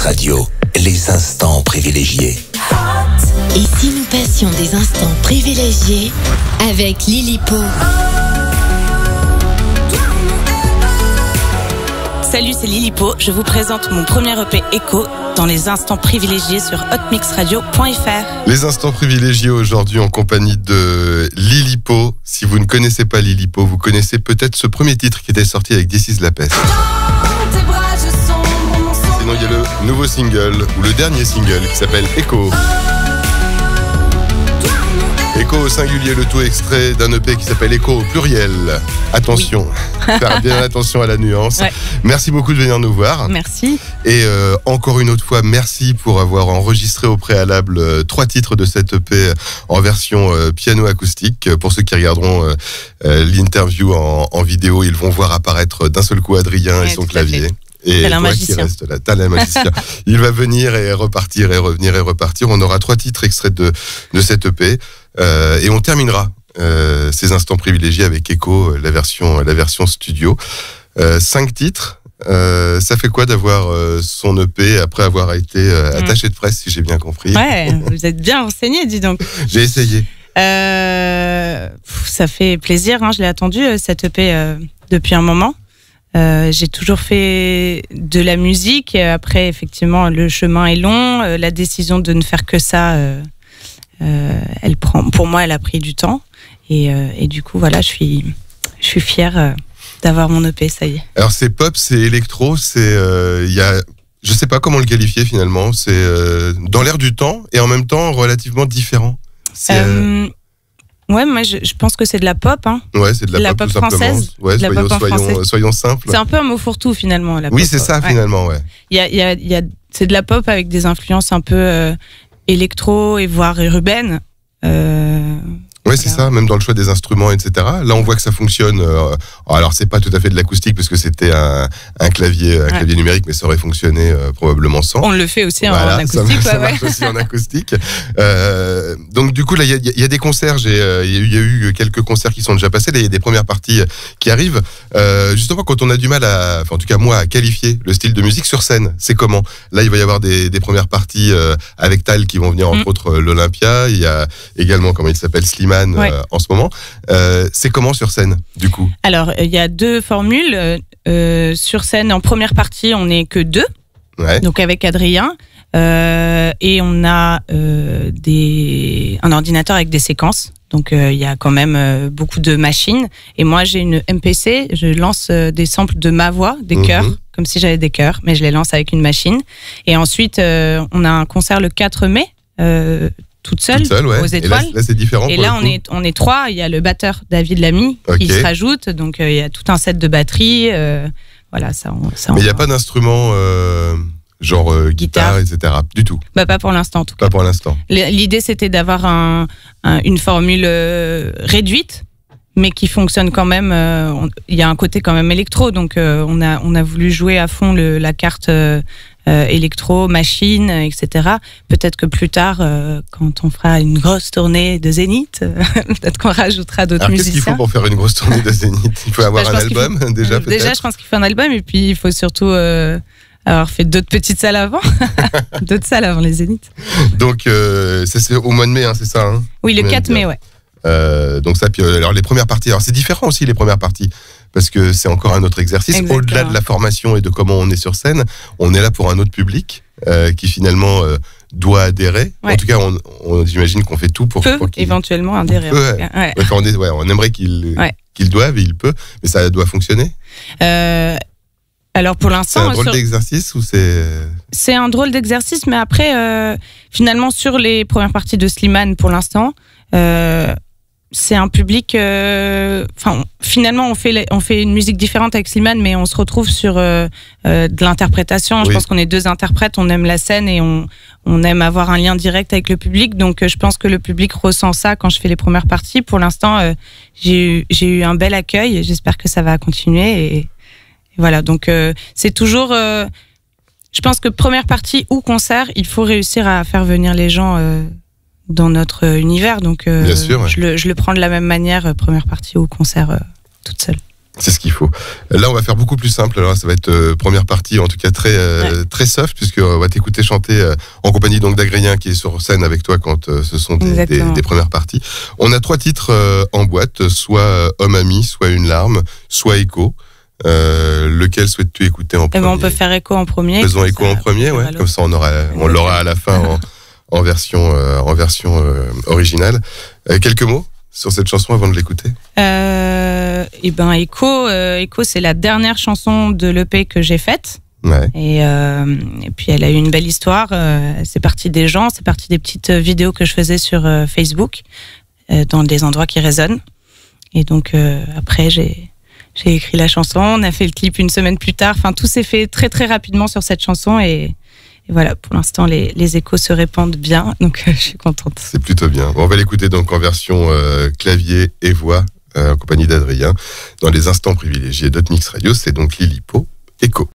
Radio, les instants privilégiés. Et si nous passions des instants privilégiés avec Lilipo? Salut, c'est Lilipo. Je vous présente mon premier EP Echo dans les instants privilégiés sur hotmixradio.fr. Les instants privilégiés aujourd'hui en compagnie de Lilipo. Si vous ne connaissez pas Lilipo, vous connaissez peut-être ce premier titre qui était sorti avec This Is La Peste. Sinon, il y a le nouveau single, ou le dernier single, qui s'appelle Echo. Echo au singulier, le tout extrait d'un EP qui s'appelle Echo au pluriel. Attention, oui. Faire bien attention à la nuance. Ouais. Merci beaucoup de venir nous voir. Merci. Et encore une autre fois, merci pour avoir enregistré au préalable 3 titres de cet EP en version piano acoustique. Pour ceux qui regarderont l'interview en vidéo, ils vont voir apparaître d'un seul coup Adrien et son clavier. Et toi qui reste là, t'as la magicien. Il va venir et repartir et revenir et repartir. On aura 3 titres extraits de cet EP. Et on terminera ces instants privilégiés avec Echo, la version studio. 5 titres. Ça fait quoi d'avoir son EP après avoir été attaché de presse, si j'ai bien compris? Ouais, vous êtes bien renseigné, dis donc. J'ai essayé. Ça fait plaisir, hein, je l'ai attendu, cet EP depuis un moment. J'ai toujours fait de la musique. Après, effectivement, le chemin est long. La décision de ne faire que ça, pour moi, elle a pris du temps. Et du coup, voilà, je suis fière d'avoir mon EP, ça y est. Alors, c'est pop, c'est électro, je sais pas comment le qualifier finalement. C'est dans l'air du temps et en même temps relativement différent. Ouais, moi je pense que c'est de la pop, hein. Ouais, c'est de la pop tout française. Ouais, soyons simples. C'est un peu un mot fourre-tout finalement, la pop. Oui, c'est ça finalement, ouais. C'est de la pop avec des influences un peu électro et voire urbaines. Ouais, c'est ça, même dans le choix des instruments, etc. Là, on voit que ça fonctionne. Alors, c'est pas tout à fait de l'acoustique parce que c'était un clavier numérique, mais ça aurait fonctionné probablement sans. On le fait aussi en acoustique. Ça marche aussi en acoustique. Donc, du coup, là, il y a des concerts. Il y a eu quelques concerts qui sont déjà passés. Là, il y a des premières parties qui arrivent. Justement, quand on a du mal en tout cas moi, à qualifier le style de musique sur scène, c'est comment? Là, il va y avoir des premières parties avec Tal qui vont venir, entre autres, l'Olympia. Il y a également, comment il s'appelle, Slimane. En ce moment. C'est comment sur scène, du coup? Alors, il y a 2 formules. Sur scène, en première partie, on n'est que 2. Ouais. Donc, avec Adrien. Et on a un ordinateur avec des séquences. Donc, il y a quand même beaucoup de machines. Et moi, j'ai une MPC. Je lance des samples de ma voix, des chœurs, comme si j'avais des chœurs, mais je les lance avec une machine. Et ensuite, on a un concert le 4 mai. Toute seule ouais. Aux Étoiles. Et là, c'est différent. Et là, on est 3. Il y a le batteur David Lamy qui se rajoute. Donc, il y a tout un set de batterie. Voilà, ça. Mais il n'y a pas d'instrument genre guitare, etc. Du tout. Bah, pas pour l'instant, en tout cas. Pas pour l'instant. L'idée, c'était d'avoir une formule réduite, mais qui fonctionne quand même. Il y a un côté quand même électro. Donc, on a voulu jouer à fond la carte. Électro, machine, etc. Peut-être que plus tard, quand on fera une grosse tournée de Zénith, peut-être qu'on rajoutera d'autres musiciens. Qu'est-ce qu'il faut pour faire une grosse tournée de Zénith? Il faut avoir un album déjà, peut-être? Déjà, je pense qu'il faut un album et puis il faut surtout avoir fait d'autres petites salles avant. D'autres salles avant les Zéniths. Donc, c'est au mois de mai, hein, c'est ça, hein? Oui, le 4 mai, ouais. Donc ça, puis alors les premières parties, alors c'est différent aussi les premières parties, parce que c'est encore un autre exercice. Exactement. Au-delà de la formation et de comment on est sur scène, on est là pour un autre public qui finalement doit adhérer. Ouais. En tout cas, j'imagine qu'on fait tout pour qu'il éventuellement adhérer. On aimerait qu'il doive et il peut, mais ça doit fonctionner. Alors pour l'instant, c'est un drôle d'exercice ou c'est un drôle d'exercice, mais après finalement sur les premières parties de Slimane pour l'instant. C'est un public. Finalement, on fait une musique différente avec Slimane, mais on se retrouve sur de l'interprétation. Oui. Je pense qu'on est 2 interprètes, on aime la scène et on aime avoir un lien direct avec le public. Donc, je pense que le public ressent ça quand je fais les premières parties. Pour l'instant, j'ai eu un bel accueil. J'espère que ça va continuer. Et voilà. Donc, c'est toujours. Je pense que première partie ou concert, il faut réussir à faire venir les gens. Dans notre univers, donc bien sûr, ouais. je le prends de la même manière, première partie ou concert toute seule. C'est ce qu'il faut. Là, on va faire beaucoup plus simple. Alors, ça va être première partie, en tout cas très soft, puisqu'on va t'écouter chanter en compagnie donc d'Adrien qui est sur scène avec toi quand ce sont des premières parties. On a 3 titres en boîte, soit Homme ami, soit Une larme, soit Écho. Lequel souhaites-tu écouter en premier? On peut faire Écho en premier. Faisons Écho en premier, ouais. Comme ça, on l'aura à la fin en version originale. Quelques mots sur cette chanson avant de l'écouter? Écho, c'est la dernière chanson de l'EP que j'ai faite. Ouais. Et puis elle a eu une belle histoire. C'est parti des gens, c'est parti des petites vidéos que je faisais sur Facebook, dans des endroits qui résonnent. Et donc après j'ai écrit la chanson, on a fait le clip une semaine plus tard. Enfin, tout s'est fait très très rapidement sur cette chanson et voilà, pour l'instant, les échos se répandent bien, donc je suis contente. C'est plutôt bien. On va l'écouter donc en version clavier et voix, en compagnie d'Adrien, dans les instants privilégiés d'Hot Mix Radio. C'est donc Lilipo, Écho.